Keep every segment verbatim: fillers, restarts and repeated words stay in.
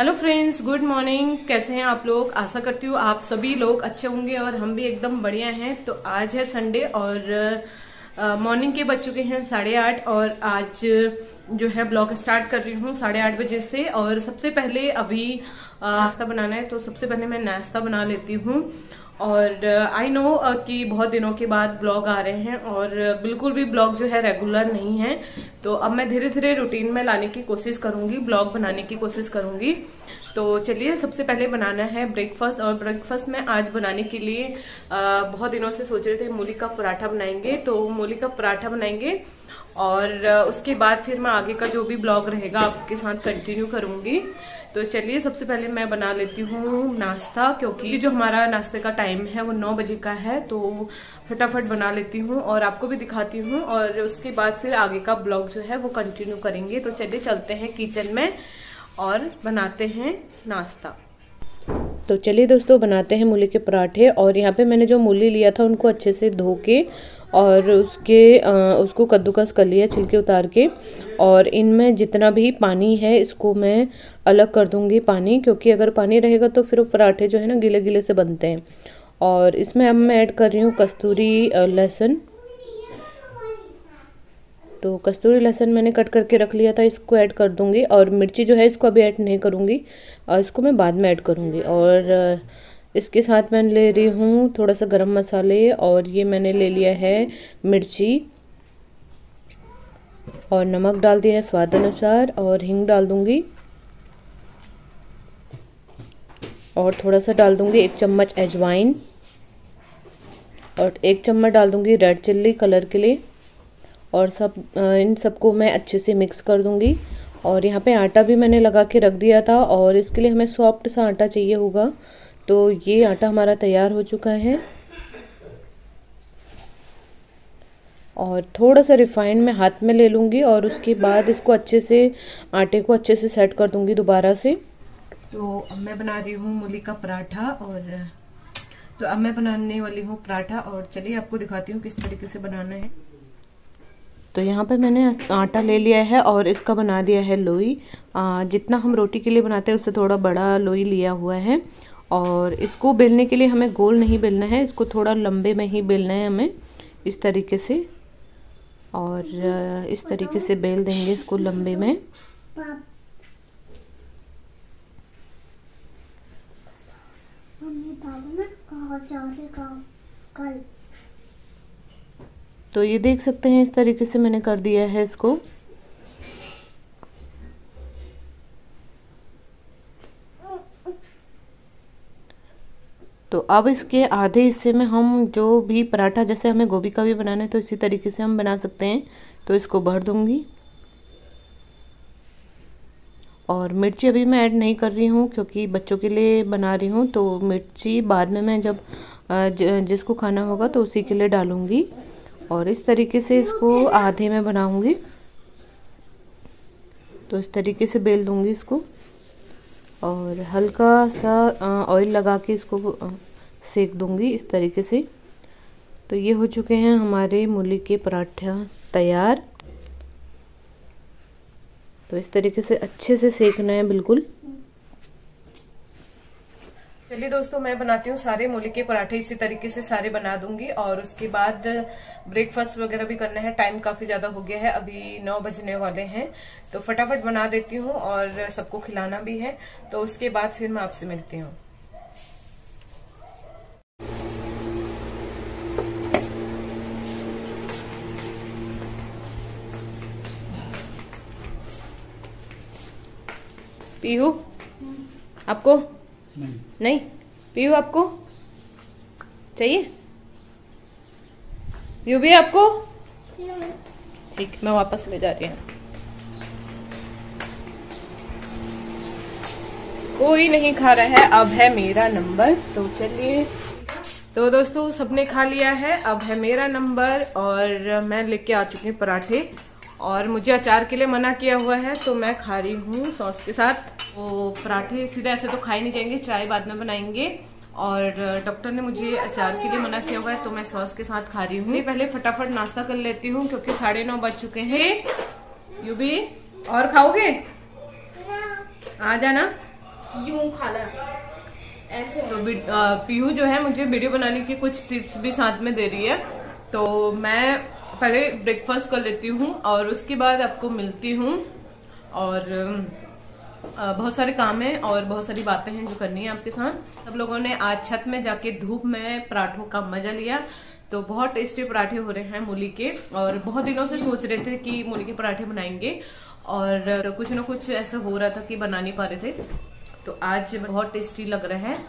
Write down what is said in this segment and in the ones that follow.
Hello friends, good morning. कैसे हैं आप लोग? आशा करती हूँ आप सभी लोग अच्छे होंगे और हम भी एकदम बढ़िया हैं। तो आज है संडे और मॉर्निंग के बज चुके हैं साढ़े आठ और आज जो है ब्लॉग स्टार्ट कर रही हूँ साढ़े आठ बजे से। और सबसे पहले अभी नाश्ता बनाना है, तो सबसे पहले मैं नाश्ता बना लेती हूँ। और आई नो कि बहुत दिनों के बाद ब्लॉग आ रहे हैं और बिल्कुल भी ब्लॉग जो है रेगुलर नहीं है, तो अब मैं धीरे धीरे रूटीन में लाने की कोशिश करूंगी, ब्लॉग बनाने की कोशिश करूंगी। तो चलिए, सबसे पहले बनाना है ब्रेकफास्ट। और ब्रेकफास्ट में आज बनाने के लिए आ, बहुत दिनों से सोच रहे थे मूली का पराठा बनाएंगे, तो मूली का पराठा बनाएंगे और उसके बाद फिर मैं आगे का जो भी ब्लॉग रहेगा आपके साथ कंटिन्यू करूंगी। तो चलिए, सबसे पहले मैं बना लेती हूँ नाश्ता, क्योंकि जो हमारा नाश्ते का टाइम है वो नौ बजे का है। तो फटाफट बना लेती हूँ और आपको भी दिखाती हूँ और उसके बाद फिर आगे का ब्लॉग जो है वो कंटिन्यू करेंगे। तो चलिए चलते हैं किचन में और बनाते हैं नाश्ता। तो चलिए दोस्तों, बनाते हैं मूली के पराठे। और यहाँ पे मैंने जो मूली लिया था उनको अच्छे से धो के और उसके आ, उसको कद्दूकस कर लिया, छिलके उतार के। और इनमें जितना भी पानी है इसको मैं अलग कर दूंगी पानी, क्योंकि अगर पानी रहेगा तो फिर वो पराठे जो है ना गीले गीले से बनते हैं। और इसमें अब मैं ऐड कर रही हूँ कस्तूरी लहसुन। तो कस्तूरी लहसुन मैंने कट करके रख लिया था, इसको ऐड कर दूंगी। और मिर्ची जो है इसको अभी ऐड नहीं करूंगी, और इसको मैं बाद में ऐड करूंगी। और इसके साथ मैं ले रही हूँ थोड़ा सा गरम मसाले, और ये मैंने ले लिया है मिर्ची, और नमक डाल दिया है स्वाद अनुसार, और हींग डाल दूंगी, और थोड़ा सा डाल दूंगी एक चम्मच अजवाइन, और एक चम्मच डाल दूंगी रेड चिल्ली कलर के लिए। और सब इन सबको मैं अच्छे से मिक्स कर दूंगी। और यहाँ पे आटा भी मैंने लगा के रख दिया था, और इसके लिए हमें सॉफ्ट सा आटा चाहिए होगा। तो ये आटा हमारा तैयार हो चुका है। और थोड़ा सा रिफाइंड में हाथ में ले लूँगी और उसके बाद इसको अच्छे से आटे को अच्छे से सेट कर दूँगी दोबारा से। तो अब मैं बना रही हूँ मूली का पराठा। और तो अब मैं बनाने वाली हूँ पराठा, और चलिए आपको दिखाती हूँ किस तरीके से बनाना है। तो यहाँ पे मैंने आटा ले लिया है और इसका बना दिया है लोई। जितना हम रोटी के लिए बनाते हैं उससे थोड़ा बड़ा लोई लिया हुआ है। और इसको बेलने के लिए हमें गोल नहीं बेलना है, इसको थोड़ा लंबे में ही बेलना है हमें, इस तरीके से। और इस तरीके से बेल देंगे इसको लंबे में। तो ये देख सकते हैं, इस तरीके से मैंने कर दिया है इसको। तो अब इसके आधे हिस्से में हम जो भी पराठा, जैसे हमें गोभी का भी बनाना है तो इसी तरीके से हम बना सकते हैं। तो इसको भर दूंगी। और मिर्ची अभी मैं ऐड नहीं कर रही हूँ, क्योंकि बच्चों के लिए बना रही हूँ। तो मिर्ची बाद में मैं जब जिसको खाना होगा तो उसी के लिए डालूंगी। और इस तरीके से इसको आधे में बनाऊंगी। तो इस तरीके से बेल दूंगी इसको, और हल्का सा ऑयल लगा के इसको सेक दूंगी इस तरीके से। तो ये हो चुके हैं हमारे मूली के पराठा तैयार। तो इस तरीके से अच्छे से सेकना है बिल्कुल। चलिए दोस्तों, मैं बनाती हूँ सारे मूली के पराठे, इसी तरीके से सारे बना दूंगी। और उसके बाद ब्रेकफास्ट वगैरह भी करना है। टाइम काफी ज्यादा हो गया है, अभी नौ बजने वाले हैं। तो फटाफट बना देती हूँ और सबको खिलाना भी है। तो उसके बाद फिर मैं आपसे मिलती हूँ। पीहू आपको नहीं, नहीं? पीहू आपको चाहिए? यू भी आपको? ठीक, मैं वापस ले जा रही हूँ। कोई नहीं खा रहा है, अब है मेरा नंबर। तो चलिए, तो दोस्तों सबने खा लिया है, अब है मेरा नंबर। और मैं लेके आ चुकी हूँ पराठे, और मुझे अचार के लिए मना किया हुआ है तो मैं खा रही हूँ सॉस के साथ। वो पराठे सीधे ऐसे तो खाए नहीं जाएंगे, चाय बाद में बनाएंगे। और डॉक्टर ने मुझे अचार के लिए मना किया हुआ है तो मैं सॉस के साथ खा रही हूँ। पहले फटाफट नाश्ता कर लेती हूँ, क्योंकि साढ़े नौ बज चुके हैं। यू भी और खाओगे? आ जाना। यूं खा ले ऐसे। तो पीहू जो है मुझे वीडियो बनाने की कुछ टिप्स भी साथ में दे रही है। तो मैं पहले ब्रेकफास्ट कर लेती हूँ और उसके बाद आपको मिलती हूँ। और बहुत सारे काम हैं और बहुत सारी बातें हैं जो करनी है आपके साथ। सब लोगों ने आज छत में जाके धूप में पराठों का मजा लिया। तो बहुत टेस्टी पराठे हो रहे हैं मूली के, और बहुत दिनों से सोच रहे थे कि मूली के पराठे बनाएंगे और कुछ ना कुछ ऐसा हो रहा था कि बना नहीं पा रहे थे। तो आज बहुत टेस्टी लग रहा है।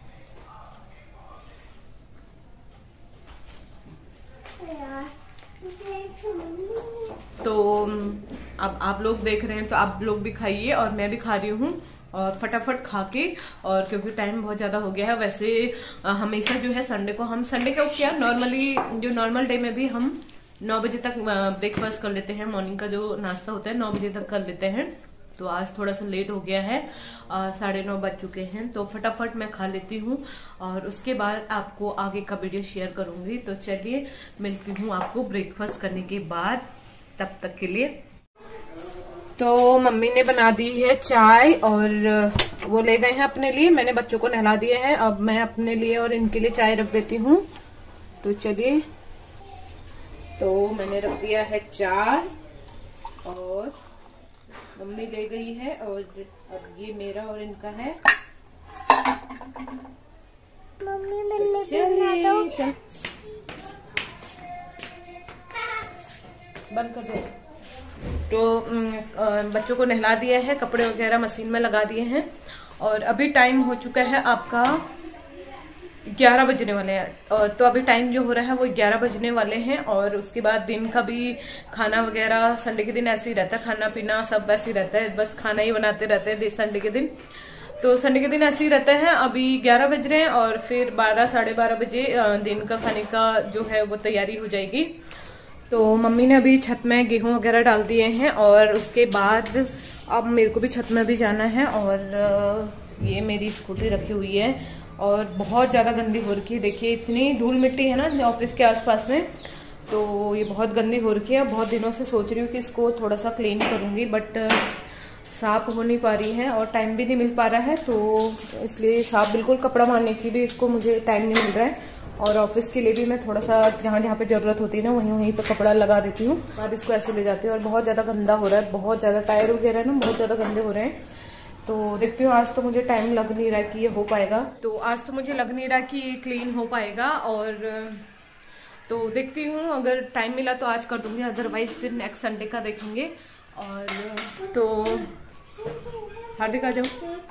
तो अब आप लोग देख रहे हैं तो आप लोग भी खाइए और मैं भी खा रही हूँ, और फटाफट खा के, और क्योंकि टाइम बहुत ज्यादा हो गया है। वैसे हमेशा जो है संडे को हम संडे को क्या नॉर्मली जो नॉर्मल डे में भी हम नौ बजे तक ब्रेकफास्ट कर लेते हैं। मॉर्निंग का जो नाश्ता होता है नौ बजे तक कर लेते हैं। तो आज थोड़ा सा लेट हो गया है, साढ़े नौ बज चुके हैं। तो फटाफट मैं खा लेती हूँ और उसके बाद आपको आगे का वीडियो शेयर करूंगी। तो चलिए मिलती हूँ आपको ब्रेकफास्ट करने के बाद, तब तक के लिए। तो मम्मी ने बना दी है चाय और वो ले गए हैं अपने लिए। मैंने बच्चों को नहला दिया है, अब मैं अपने लिए और इनके लिए चाय रख देती हूँ। तो चलिए, तो मैंने रख दिया है चाय और मम्मी ले गई है, और अब ये मेरा और इनका है। मम्मी मिलने बना दो। बंद कर दो। तो बच्चों को नहला दिया है, कपड़े वगैरह मशीन में लगा दिए हैं, और अभी टाइम हो चुका है आपका ग्यारह बजने वाले हैं। तो अभी टाइम जो हो रहा है वो ग्यारह बजने वाले हैं। और उसके बाद दिन का भी खाना वगैरह संडे के दिन ऐसे ही रहता है, खाना पीना सब वैसे ही रहता है, बस खाना ही बनाते रहते हैं संडे के दिन। तो संडे के दिन ऐसे ही रहता है। अभी ग्यारह बज रहे हैं और फिर बारह साढ़े बारह बजे दिन का खाने का जो है वो तैयारी हो जाएगी। तो मम्मी ने अभी छत में गेहूं वगैरह डाल दिए हैं, और उसके बाद अब मेरे को भी छत में भी जाना है। और ये मेरी स्कूटी रखी हुई है और बहुत ज्यादा गंदी हो रखी है। देखिए इतनी धूल मिट्टी है ना ऑफिस के आसपास में, तो ये बहुत गंदी हो रखी है। बहुत दिनों से सोच रही हूँ कि इसको थोड़ा सा क्लीन करूंगी, बट साफ हो नहीं पा रही है और टाइम भी नहीं मिल पा रहा है। तो इसलिए साफ बिल्कुल कपड़ा मारने की भी इसको मुझे टाइम नहीं मिल रहा है। और ऑफिस के लिए भी मैं थोड़ा सा जहाँ जहाँ पे जरूरत होती है ना वहीं वहीं पे कपड़ा लगा देती हूँ, बाद इसको ऐसे ले जाती हूँ। और बहुत ज्यादा गंदा हो रहा है, बहुत ज्यादा टायर वगैरह ना बहुत ज्यादा गंदे हो रहे हैं। तो देखती हूँ, आज तो मुझे टाइम लग नहीं रहा कि ये हो पाएगा। तो आज तो मुझे लग नहीं रहा कि ये क्लीन हो पाएगा। और तो देखती हूँ, अगर टाइम मिला तो आज कर दूंगी, अदरवाइज फिर नेक्स्ट संडे का देखेंगे। और तो हार्दिक आ जाओ।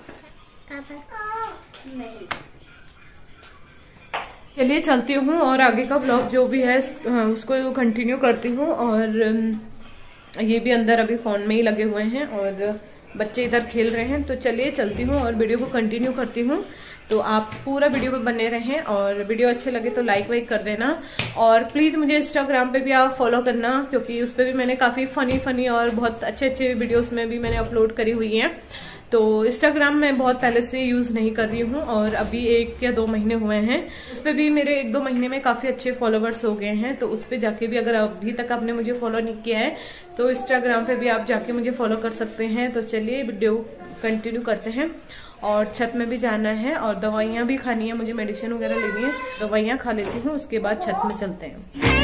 चलिए चलती हूँ और आगे का ब्लॉग जो भी है उसको कंटिन्यू करती हूँ। और ये भी अंदर अभी फोन में ही लगे हुए हैं और बच्चे इधर खेल रहे हैं। तो चलिए चलती हूँ और वीडियो को कंटिन्यू करती हूँ। तो आप पूरा वीडियो पे बने रहें, और वीडियो अच्छे लगे तो लाइक वाइक कर देना। और प्लीज मुझे इंस्टाग्राम पे भी आप फॉलो करना, क्योंकि उस पर भी मैंने काफी फनी फनी और बहुत अच्छे अच्छे वीडियोस में भी मैंने अपलोड करी हुई हैं। तो इंस्टाग्राम मैं बहुत पहले से यूज नहीं कर रही हूँ, और अभी एक या दो महीने हुए हैं। उस पर भी मेरे एक दो महीने में काफी अच्छे फॉलोवर्स हो गए हैं। तो उस पर जाके भी, अगर अभी तक आपने मुझे फॉलो नहीं किया है तो इंस्टाग्राम पे भी आप जाके मुझे फॉलो कर सकते हैं। तो चलिए वीडियो कंटिन्यू करते हैं। और छत में भी जाना है और दवाइयाँ भी खानी है, मुझे मेडिसिन वगैरह लेनी है। दवाइयाँ खा लेती हूँ, उसके बाद छत में चलते हैं।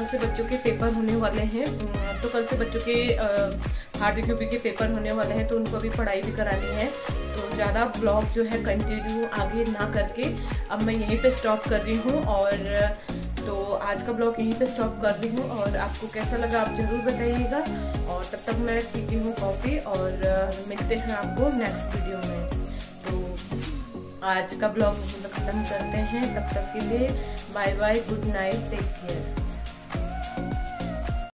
से बच्चों के पेपर होने वाले हैं, तो कल से बच्चों के हार्ड क्यूबी के पेपर होने वाले हैं, तो उनको अभी पढ़ाई भी करानी है। तो ज़्यादा ब्लॉग जो है कंटिन्यू आगे ना करके अब मैं यहीं पे स्टॉप कर रही हूँ। और तो आज का ब्लॉग यहीं पे स्टॉप कर रही हूँ, और आपको कैसा लगा आप ज़रूर बताइएगा। और तब तक मैं पीती हूँ कॉफ़ी, और मिलते हैं आपको नेक्स्ट वीडियो में। तो आज का ब्लॉग यहीं पे ख़त्म करते हैं, तब तक के लिए bye bye, good night, take care.